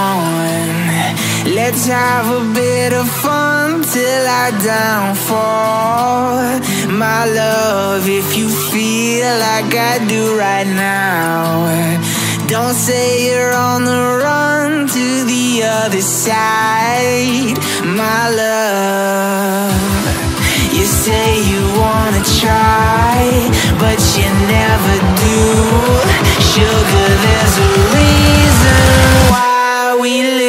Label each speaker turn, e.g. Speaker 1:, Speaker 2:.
Speaker 1: on. Let's have a bit of fun till I downfall. My love, if you feel like I do right now, don't say you're on the run to the other side. My love, you say you wanna try, but you never do. Sugar, there's a reason why we